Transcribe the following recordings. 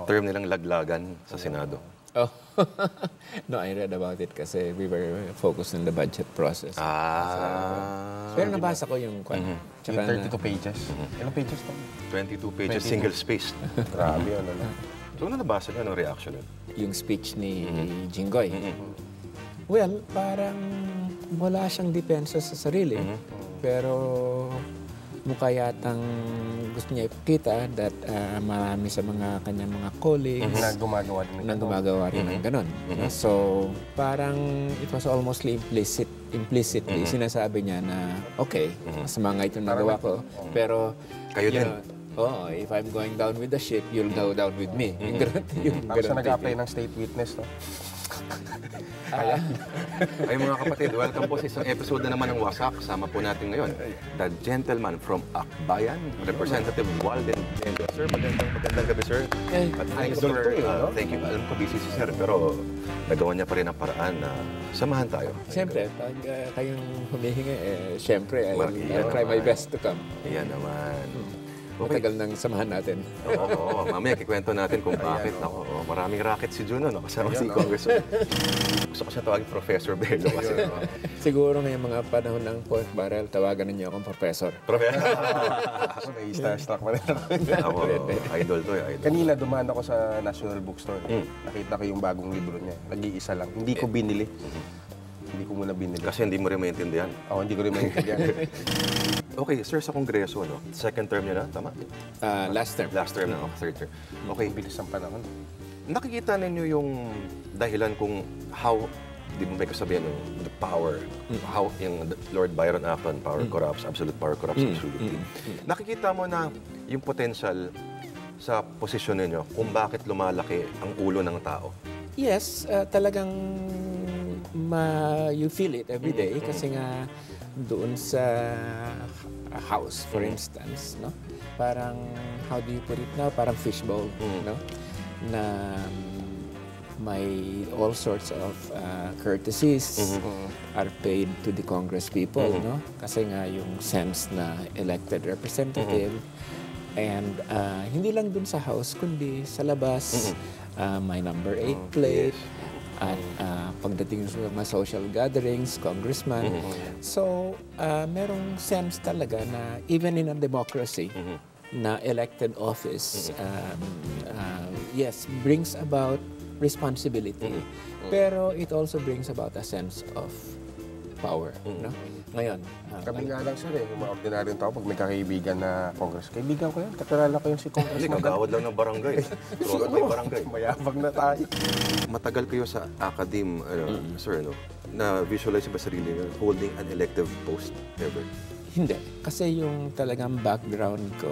term nilang laglagan sa Senado. Oh, no, I read about it kasi we were focused on the budget process. Pero nabasa ko yung kwan. Yung 32 pages. Ilang pages to? 22 pages, single-spaced. Grabe yun, ano? So, ano nabasa niyo? Anong reaction nun? Yung speech ni Jinggoy. Well, parang wala siyang depensa sa sarili. Pero mukha yatang gusto niya ipakita that marami sa mga kanyang mga colleagues Na gumagawa din ng ganon. So, parang it was almost implicitly sinasabi niya na, okay, sa mga ito nagawa ko, pero Kayo din. if I'm going down with the ship, you'll go down with me. Yung ganon. Tapos na nag-apply ng state witness, no? Ay mga kapatid, welcome po sa isang episode na naman ng Wasak. Kasama po natin ngayon, the gentleman from Akbayan, Representative Walden Mendo. Sir, magandang gabi, sir. At thanks for, thank you. Alam ko busy si sir, pero nagawa niya pa rin ang paraan na samahan tayo. Siyempre, pag kayong humihingi, siyempre, I'll try my best to come. Yan naman. Okay. Matagal nang samahan natin. Oo, mamaya kikwento natin kung bakit. Maraming racket si Juno, kasama si Congressman. Gusto ko siya tawagin Professor Bello kasi. Siguro ngayong mga panahon ng pork barrel, tawagan ninyo akong Professor. Professor? Ako na-starstruck pa rin ako. Ako, idol to, idol. Kanina dumaan ako sa National Bookstore. Nakita ko yung bagong libro niya. Nag-iisa lang. Hindi ko binili. Hindi ko muna binili. Kasi hindi mo rin maintindihan. Oo, hindi ko rin maintindihan. Okay, sir, sa Kongreso, second term niya na, tama? Last term. Last term na, third term. Okay, Bilis ang panahon. nakikita ninyo yung dahilan kung how, di mo may kasabihan the power, how yung Lord Byron Acton, power corrupts, absolute power corrupts absolutely. Nakikita mo na yung potential sa posisyon ninyo kung bakit lumalaki ang ulo ng tao. Yes, talagang you feel it every day kasi nga doon sa house, for instance, no? Parang, how do you put it now? Parang fishbowl, no? Na may all sorts of courtesies are paid to the Congress people, no? Kasi nga yung sense na elected representative and hindi lang dun sa house, kundi sa labas, may number 8 plate, at pagdating sa mga social gatherings, congressman. So, merong sense talaga na even in a democracy, na elected office, yes, brings about responsibility. Pero it also brings about a sense of power. No? Ngayon, Kami nga lang sir, yung mga ordinaryong tao, pag may kakaibigan na Congress, kaibigan ko yan, kakilala ko yun si Congress. Hindi, kagawad lang ng barangay. Turuan mo yung barangay. Mayabang na tayo. Matagal kayo sa academe, sir, na-visualize ba sarili niyo holding an elective post ever? hindi. Kasi yung talagang background ko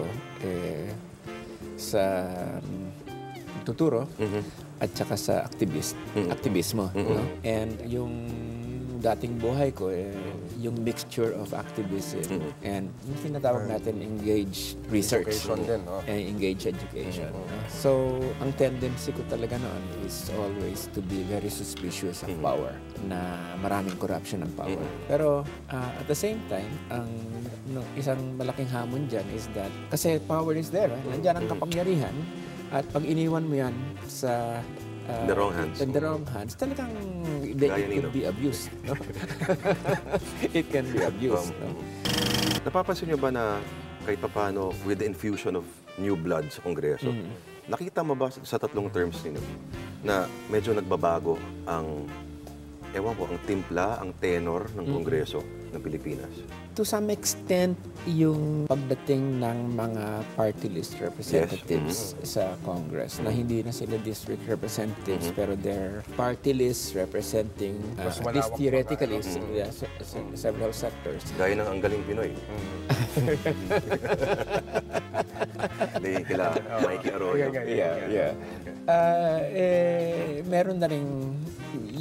sa tuturo at saka sa aktivismo. No? And yung dating buhay ko, yung mixture of activism and yung tinatawag natin engaged research. Education din, no? Engaged education. No? So, ang tendency ko talaga noon is always to be very suspicious of power, na maraming corruption ng power. Pero at the same time, ang isang malaking hamon dyan is that, kasi power is there, nandyan ang kapangyarihan, at pag iniwan mo yan sa the wrong hands. In the wrong hands, talagang it could be abused. No? It can be abused. No? Napapansin niyo ba na kahit paano with the infusion of new blood sa Kongreso, nakita mo ba sa tatlong terms ninyo na medyo nagbabago ang, ang timpla, ang tenor ng Kongreso ng Pilipinas? To some extent, yung pagdating ng mga party list representatives sa Congress, na hindi na sila district representatives, pero they're party list representing, at least theoretically, several sectors. Gaya ng Ang Galing Pinoy. Hindi, kila Mikey Arroyo. Meron na rin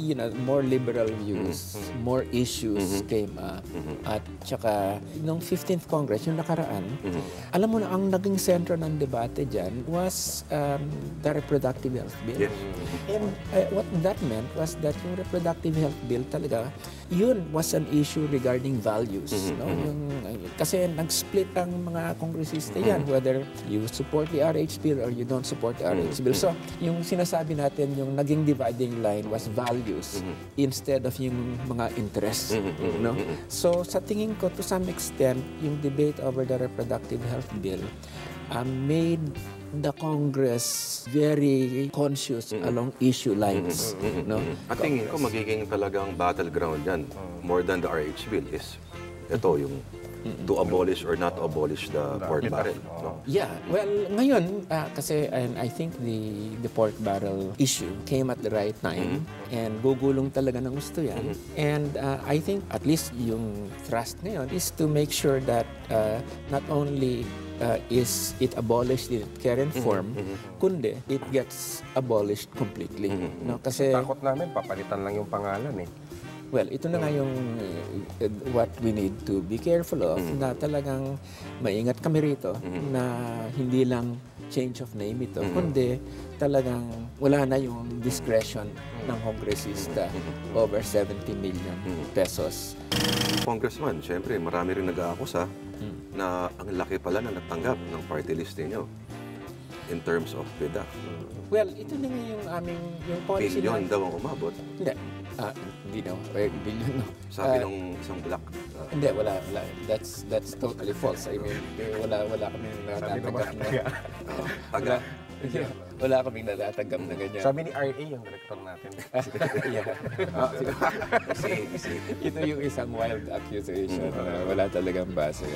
more liberal views, more issues came up. At saka, nung 15th Congress, yung nakaraan, alam mo na, ang naging sentro ng debate dyan was the reproductive health bill. Yes. And what that meant was that yung reproductive health bill talaga, yun was an issue regarding values. No? Kasi nag-split ang mga kongresista yan, whether you support the RH bill or you don't support the RH bill. So, yung sinasabi natin, yung naging dividing line was values instead of yung mga interests. No? So, sa tingin ko, to some extent, yung debate over the reproductive health bill made the Congress very conscious along issue lines. No? At tingin ko magiging talagang battleground yan. More than the RH bill is ito yung to abolish or not abolish the pork barrel. No? Yeah, well, ngayon, kasi and I think the pork barrel issue came at the right time and gugulong talaga ng gusto yan. And I think at least yung thrust ngayon is to make sure that not only is it abolished in its current form, kundi it gets abolished completely. No? Kasi Takot namin, papalitan lang yung pangalan eh. well, ito na nga yung what we need to be careful of, na talagang maingat kami rito na hindi lang change of name ito, kundi talagang wala na yung discretion ng kongresista over 70 million pesos. Congressman, syempre marami rin nag-aakusa na ang laki pala na natanggap ng party list ninyo in terms of PDAF. Well, ito na nga yung aming yung policy Billion na... daw ang umabot. Hindi. Hindi na. Billion, no. Sabi ng isang black. Hindi, wala. That's totally false. I mean, wala kami natatanggap na. Taga. Wala kaming natatanggap na ganyan. Sabi ni RA yung director natin. Yeah. Kasi Ito yung isang wild accusation na wala talagang base.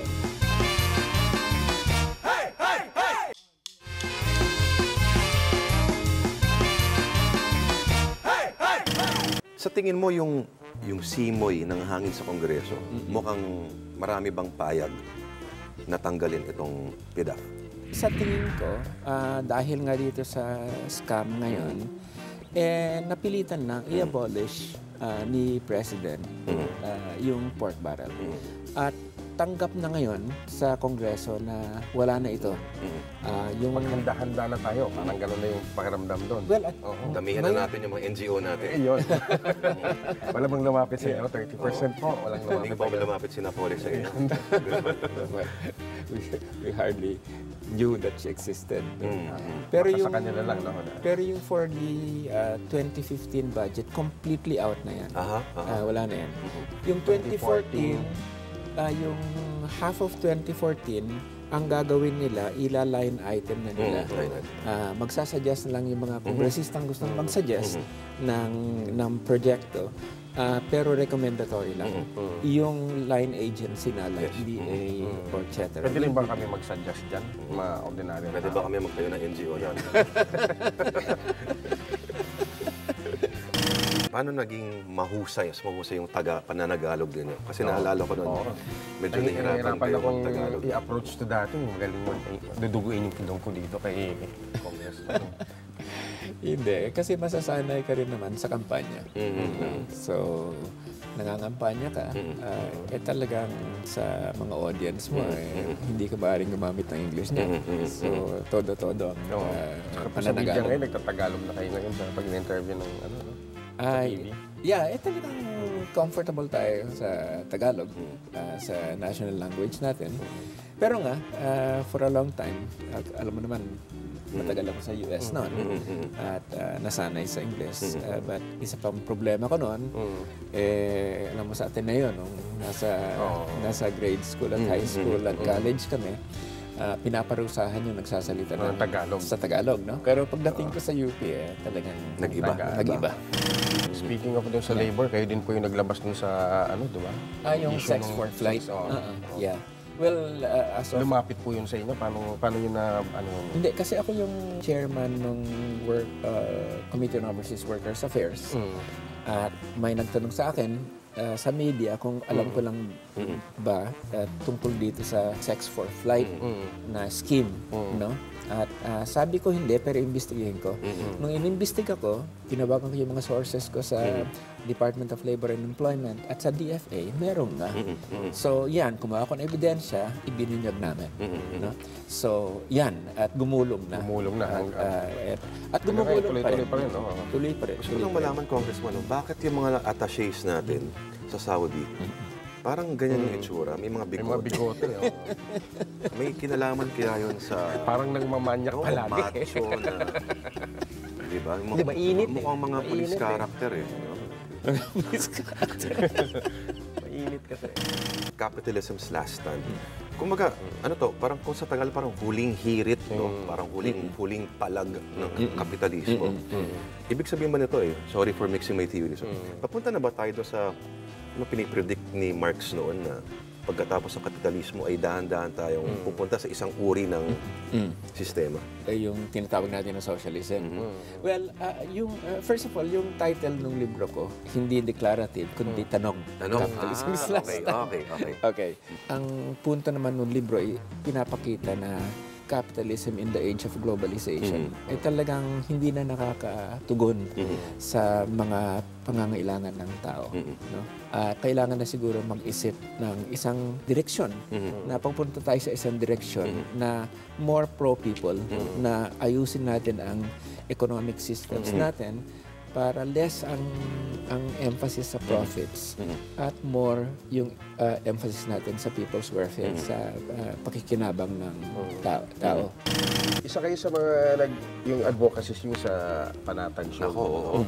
sa tingin mo yung simoy ng hangin sa Kongreso, mukhang marami bang payag na tanggalin itong PDAF? Sa tingin ko, dahil nga dito sa scam ngayon, napilitan na i-abolish ni President yung pork barrel. At tanggap na ngayon sa Kongreso na wala na ito. Yung Maghanda-handa na tayo. Parang gano'n na yung pakiramdam doon. well, at Damihan na natin yung mga NGO natin. Yun. Wala bang lumapit sa 30% po. Walang Hindi lumapit. ba lumapit si Napoli sa inyo? well, we hardly knew that she existed. Pero Pero sa kanila lang. No? pero yung for the 2015 budget, completely out na yan. Wala na yan. Yung 2014, yung half of 2014, ang gagawin nila, ila-line item na nila. Magsasuggest na lang yung mga kongresistang gustong mag-suggest ng proyekto, pero recommendatory lang. Yung line agency na, like DA or etc. Pwede rin ba kami mag-suggest dyan? Ma-ordinary. Pwede ba kami magtayo ng NGO yan? Paano naging mahusay yung pananagalog din yun? Kasi naalala ko noon, medyo nahihirapan kayo akong mag-Tagalog. i-approach to dati. Magaling mo, duduguin yung pilong ko dito kay Congress. Hindi, kasi masasanay ka rin naman sa kampanya. So, nangangampanya ka, talagang sa mga audience mo, hindi ka maaaring gumamit ng English niya. So, todo-todo ang Sa media pananagalog. ngayon, nagtatagalog na kayo ngayon sa pag-interview ng ano, no? Ay, yeah, talagang comfortable tayo sa Tagalog, sa national language natin. Pero nga, for a long time, alam mo naman, matagal ako sa US noon at nasanay sa English. But isa pang problema ko noon, alam mo sa Ateneo, nung nasa grade school at high school at college kami, pinaparusahan yung nagsasalita ng Tagalog. sa Tagalog, no? Pero pagdating ko sa UP, talagang nag-iba. Speaking of doon sa labor, kayo din po yung naglabas doon sa ano, di ba? Yung Issue sex nung for flight. sex, Yeah. Well, as of... Lumapit po yun sa inyo? Paano yun na, ano? Hindi, kasi ako yung chairman ng Committee on Overseas Workers Affairs. At may nagtanong sa akin sa media kung alam ko lang ba tungkol dito sa sex for flight na scheme, no? At sabi ko hindi, pero imbestigahin ko. Nung inimbestiga ko, tinabagan ko yung mga sources ko sa Department of Labor and Employment at sa DFA, meron nga. So yan, kumuha ko ng ebidensya, ibinunyag namin. No? So yan, at gumulong na. Gumulong na. At gumulong pa rin. Tuloy pa rin. Tuloy pa rin. Gusto ko lang malaman, Congressman, bakit yung mga attachés natin sa Saudi, parang ganyan yung itsura, may mga May mga bigote. bigote. May kinalaman kaya yun sa Parang nangmamanyak palagi. macho na, di ba? Hindi, mainit Mukhang mga police Mainit character eh. no? Mainit kasi. Capitalism's last stand. Kumbaga, ano to, parang kung sa Tagal, parang huling hirit, no? Parang huling palag ng kapitalismo. Ibig sabihin ba nito sorry for mixing my theories. Papunta na ba tayo doon sa pinipredict ni Marx noon na pagkatapos ng kapitalismo ay dahan-dahan tayong pupunta sa isang uri ng sistema? Yung tinatawag natin na socialism. Well, first of all, yung title ng libro ko, hindi declarative, kundi tanong. Capitalism is last stand. Okay. Ang punto naman ng libro ay pinapakita na capitalism in the age of globalization ay talagang hindi na nakakatugon sa mga pangangailangan ng tao. No? Kailangan na siguro mag-isip ng isang direksyon na pagpunta tayo sa isang direksyon na more pro-people, na ayusin natin ang economic systems natin para less ang emphasis sa profits at more yung emphasis natin sa people's welfare, sa pakikinabang ng tao. Isa kayo sa mga yung advocacies yung sa Panatan Show. Oo.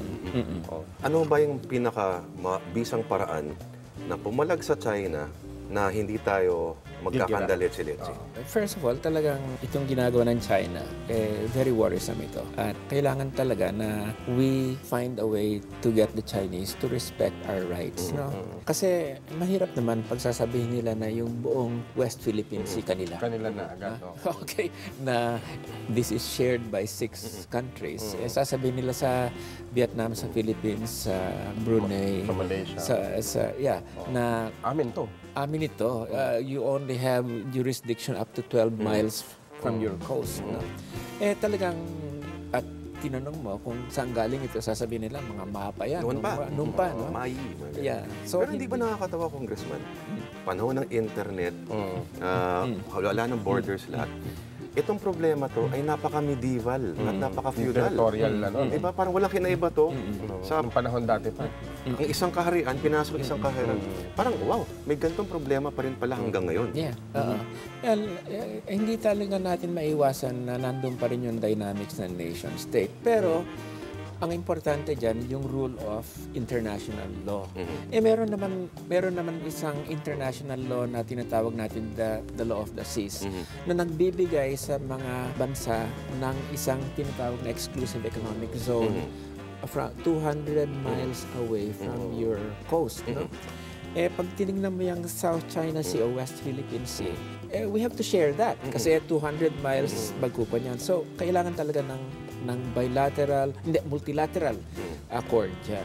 Ano ba yung bisang paraan na pumalag sa China na hindi tayo magkakandaletse-letse? First of all, talagang itong ginagawa ng China, very worrisome ito. At kailangan talaga na we find a way to get the Chinese to respect our rights. No? Kasi mahirap naman pagsasabihin nila na yung buong West Philippines kanila. Kanila na agad. Okay, na this is shared by 6 countries. Sasabihin nila sa Vietnam, sa Philippines, sa Brunei, Sa Malaysia. na Amin to. amin ito, you only have jurisdiction up to 12 miles from your coast. No? Talagang, at tinanong mo kung saan galing ito, sasabihin nila, mga mapa yan. Noon pa, no? Mayi. Yeah. So, pero hindi ba nakakatawa, Congressman? Panahon ng internet, wala ng borders lahat. Itong problema to ay napaka-medieval at napaka-feudal. Territorial Diba? Parang walang kinaiba to. Sa panahon dati pa. Ang isang kaharian, pinasok isang kaharian. Parang, wow, may ganitong problema pa rin pala hanggang ngayon. Yeah. Well, hindi talaga natin maiwasan na nandun pa rin yung dynamics ng nation state. Pero, ang importante dyan, yung rule of international law. Meron naman isang international law na tinatawag natin the law of the seas na nagbibigay sa mga bansa ng isang tinatawag na exclusive economic zone from 200 miles away from your coast. No? Pag tinignan mo yung South China Sea o West Philippine Sea, we have to share that kasi 200 miles bagkupan yan. So, kailangan talaga ng multilateral accord dyan.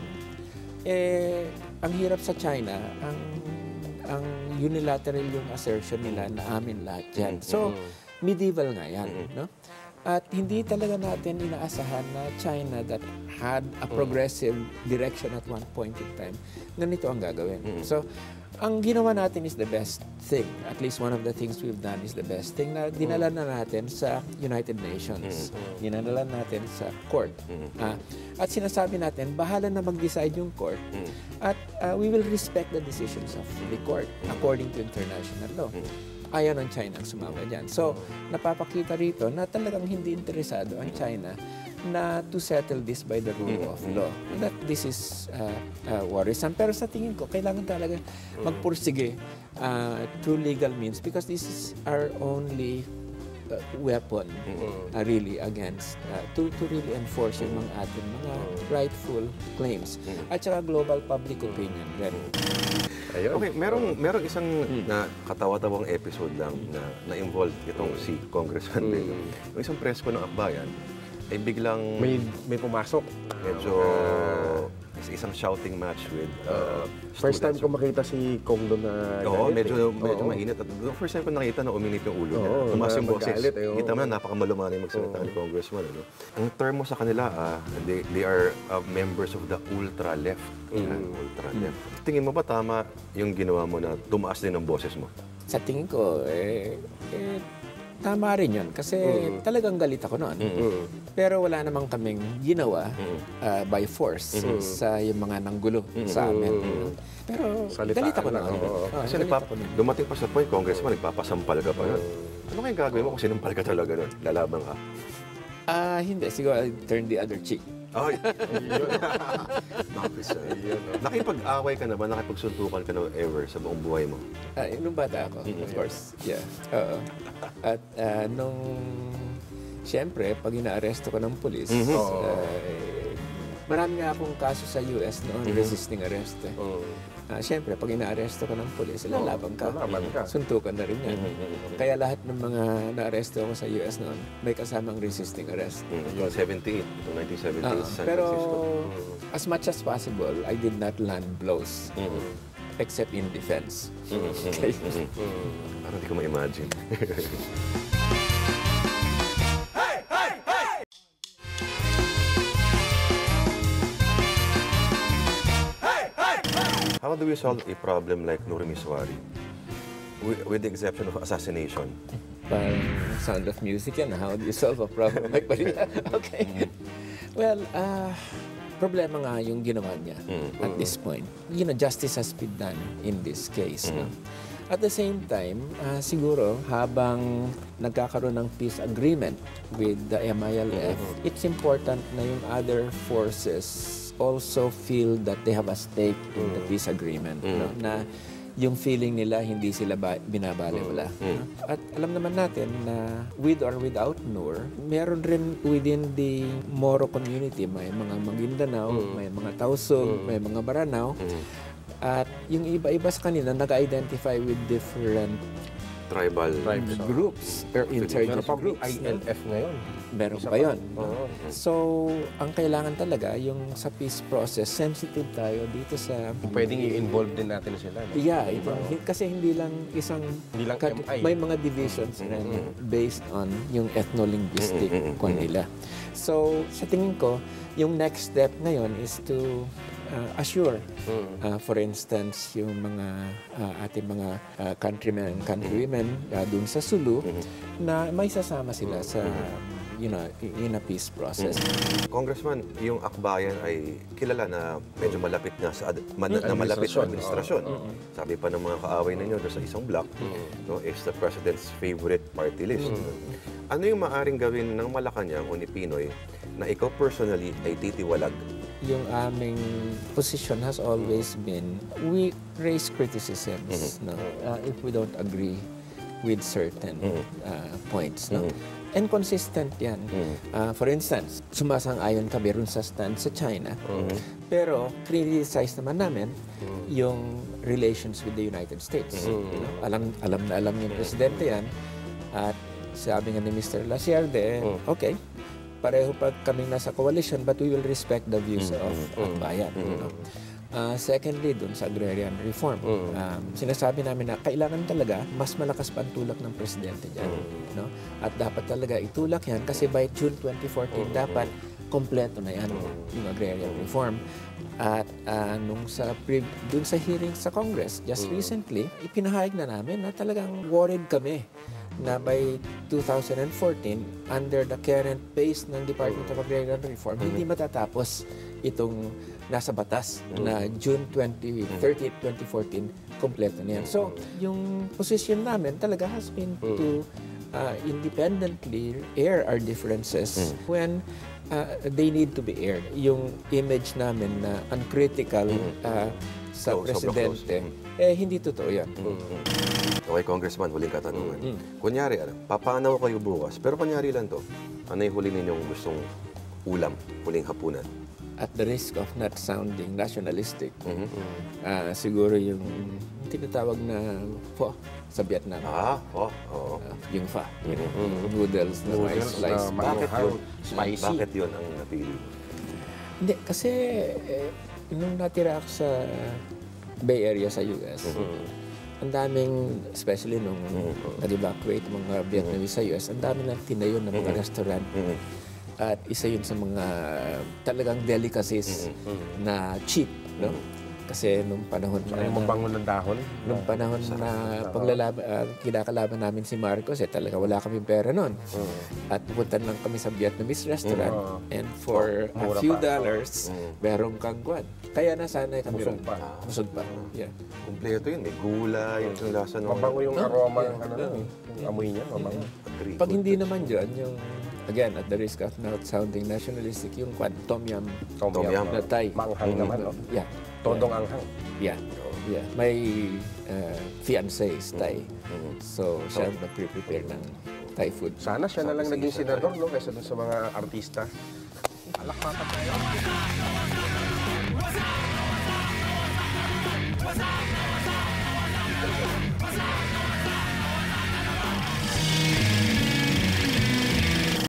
Ang hirap sa China, ang unilateral yung assertion nila na amin lahat dyan. So, medieval nga yan. No? At hindi talaga natin inaasahan na China that had a progressive direction at one point in time, ganito ang gagawin. So, ang ginawa natin is the best thing. At least one of the things we've done is the best thing na dinala na natin sa United Nations. Dinala natin sa court. At sinasabi natin, bahala na mag-decide yung court. At we will respect the decisions of the court according to international law. Ayaw ng China ang sumama dyan. So, napapakita rito na talagang hindi interesado ang China na to settle this by the rule of law. That this is worrisome. Pero sa tingin ko, kailangan talaga magpursige through legal means because this is our only weapon really against to really enforce yung mga ating mga rightful claims at saka global public opinion. Okay, merong isang katawa-tawang episode lang na involved itong si Congressman Bello. Yung isang presko ng Akbayan ay biglang May pumasok. medyo sa isang shouting match with First time students. ko makita si Kong doon na Oo, galit, medyo Oo. mainit. At the first time ko nakita na uminit yung ulo niya. Oo, Tumaas yung na boses. magalit, oo. Kita mo na, napakamalumani magsalita ni Congressman. Ano? Ang term mo sa kanila, they are members of the ultra-left. Ultra-left. Tingin mo ba tama yung ginawa mo na tumaas din ang boses mo? Sa tingin ko, tama rin yun. Kasi talagang galit ako noon. Pero wala namang kaming ginawa by force sa yung mga nanggulo sa amin. Pero Salitaan galit ako lang, noon. oo. Kasi dumating pa sa point, Congressman, nagpapasampal ka pa nun. Ano kayang gagawin mo kung sinampal ka talaga nun? Lalaban ka? Hindi. Siguro I'll turn the other cheek. Ay, yun. Nakipag-away ka na ba? Nakipagsuntukan ka na ever sa buong buhay mo? Nung bata ako, of course. Yeah. Oo. At nung, siyempre, pag inaaresto ko ng pulis, marami nga akong kaso sa US noon, resisting arrest. Siyempre, pag inaaresto ka ng pulis, lalaban ka. Suntukan na rin yan. Kaya lahat ng mga naaresto ako sa US noon, may kasamang resisting arrest. Yung 78, 1978 sa San Pero Francisco. as much as possible, I did not land blows. Except in defense. Okay. Parang hindi ko ma-imagine. How do we solve a problem like Nuri Miswari? With the exception of assassination. Parang Sound of Music yan. How do you solve a problem like that? Okay. Well, problema nga yung ginawa niya at this point. Justice has been done in this case. No? At the same time, siguro habang nagkakaroon ng peace agreement with the MILF, it's important na yung other forces also feel that they have a stake in the peace agreement. No? Na yung feeling nila hindi sila binabalewala. At alam naman natin na with or without Nur, meron rin within the Moro community, may mga Maguindanao, may mga Tausug, may mga Baranao. At yung iba-iba sa kanila nag-identify with different Tribal. groups or insurgent groups. ILF ngayon. Meron pa yun. No? So, ang kailangan talaga, yung sa peace process, sensitive tayo dito sa... Pwedeng i-involve din natin sila. No? Yeah, kasi hindi lang isang... Hindi lang MI. May mga divisions rin based on yung ethno-linguistic nila. So, sa tingin ko, yung next step ngayon is to assure, for instance, yung mga ating mga countrymen and countrywomen dun sa Sulu na may sasama sila sa in a peace process. Congressman, yung Akbayan ay kilala na medyo malapit na sa malapit sa administrasyon. Sabi pa ng mga kaaway ninyo doon sa isang block, no, is the president's favorite party list. Ano yung maaring gawin ng Malacanang o ni Pinoy na ikaw personally ay titiwalag? Yung aming position has always been, we raise criticisms if we don't agree with certain points. No? And consistent yan. For instance, sumasang-ayon kami rin sa stand sa China, pero criticize naman namin yung relations with the United States. Alam na alam yung presidente yan, at sabi nga ni Mr. Lacierde, okay, pareho pa kaming nasa coalition, but we will respect the views of Akbayan. Secondly, dun sa agrarian reform, sinasabi namin na kailangan talaga mas malakas pa ang tulak ng presidente dyan. No? At dapat talaga itulak yan kasi by June 2014 dapat kompleto na yan yung agrarian reform. At dun sa hearing sa Congress just recently, ipinahayag na namin na talagang worried kami na by 2014, under the current pace ng Department of Agrarian Reform, hindi matatapos itong nasa batas na June 30, 2014, kompleto na yan. So, yung position namin talaga has been to independently air our differences when they need to be aired. Yung image namin na uncritical sa presidente, hindi totoo yan. Okay, Congressman, huling katanungan. Kunyari, papanaw kayo bukas, pero kunyari lang to, ano yung huli ninyong gustong ulam, huling hapunan? At the risk of not sounding nationalistic, siguro yung tinatawag na pho sa Vietnam. Oo. Yung pho, noodles na may slice. Bakit yun ang napili mo? Hindi, kasi Nung natira ako sa Bay Area sa US, ang daming, especially nung nag-evacuate mga Vietnamese sa US, ang dami nang tinayo ng mga restaurant. At isa yun sa mga talagang delicacies na cheap, no? Kasi nung panahon Saka yung mabango ng dahon. nung panahon na kinakalaban namin si Marcos, talaga wala kami pera noon. At pupunta lang kami sa Vietnamese restaurant and for a Mura few pa. dollars, meron kang kwan. Kaya nasanay kami Busog ron. pa. Busog pa. Yeah. Kompleto yun. May gulay, yung lasa ng... Mabango yung aroma ng yung amoy niya, mabango. Pag hindi naman dyan, yung, again, at the risk of not sounding nationalistic, yung kwan, tom yum Tom Tom yum. yum. na Thai. Maanghang naman, no? Yeah. Todong anghang. Yeah. Yeah. May fiancé is Thai. So, siya nag-prepare ng Thai food. Sana siya na lang naging senador, no? Kaysa dun sa mga artista. Alak mata tayo.